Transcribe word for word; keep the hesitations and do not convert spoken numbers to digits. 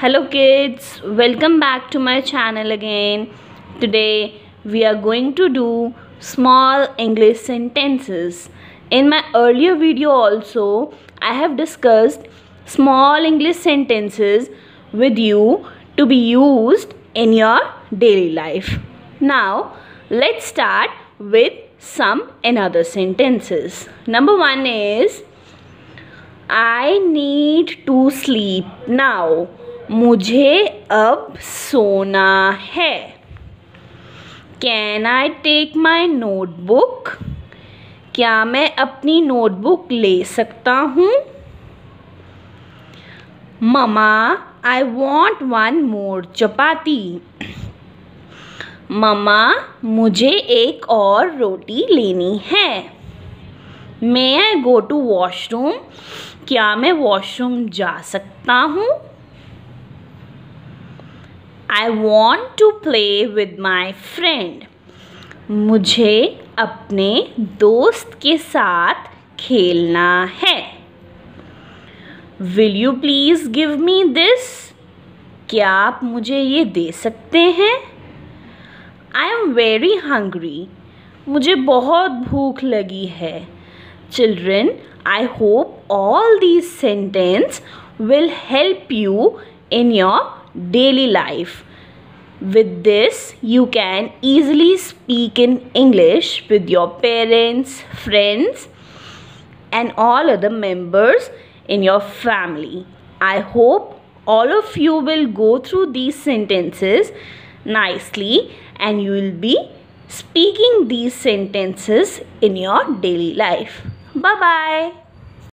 Hello kids, welcome back to my channel again. Today we are going to do small English sentences. In my earlier video also I have discussed small English sentences with you to be used in your daily life. Now let's start with some another sentences. Number one is I need to sleep now. मुझे अब सोना है. Can I take my notebook? क्या मैं अपनी notebook ले सकता हूँ? Mama, I want one more chapati. Mama, मुझे एक और रोटी लेनी है. May I go to washroom? क्या मैं वॉशरूम जा सकता हूँ? I want to play with my friend. मुझे अपने दोस्त के साथ खेलना है. Will you please give me this? क्या आप मुझे ये दे सकते हैं? I am very hungry. मुझे बहुत भूख लगी है. Children, I hope all these sentences will help you in your daily life. With this, you can easily speak in English with your parents, friends, and all other members in your family. I hope all of you will go through these sentences nicely and you will be speaking these sentences in your daily life. Bye bye.